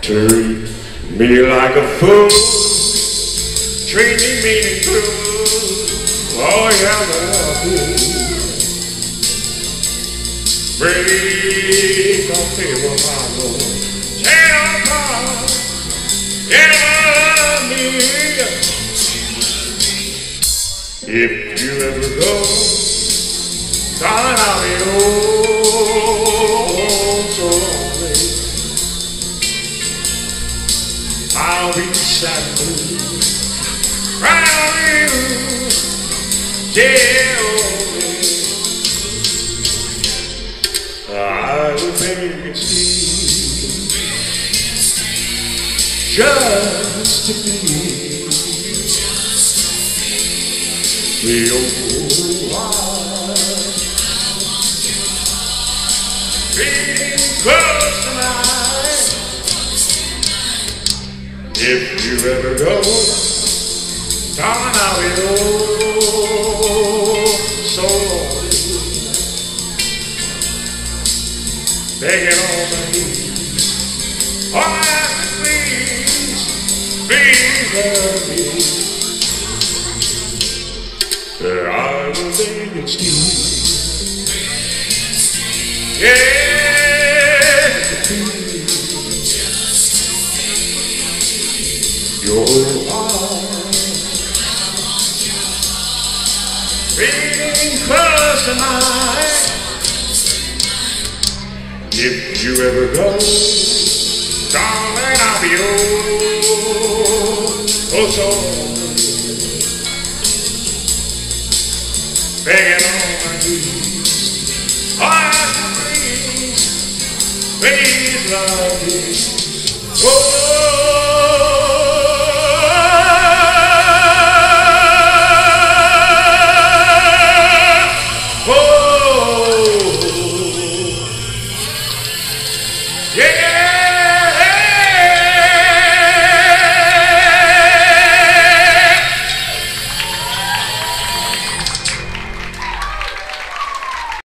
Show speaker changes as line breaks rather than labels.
Treat me like a fool, treat me mean and cruel. Oh yeah, love you. Break off people, my Lord. Tear apart, love me. If you ever go, darling, I'll be so lonely. I'll be sad and blue, crying on you, dear only. I will beg and steal just to be the old heart being close tonight. If you ever go, darling, I'll be so lonely, begging on my knees, oh, please, please love me. I will beg and steal, yeah, your heart beating close tonight. If you ever go, darling, I'll be oh so begging on my knees, oh, please love me. Oh, oh, yeah.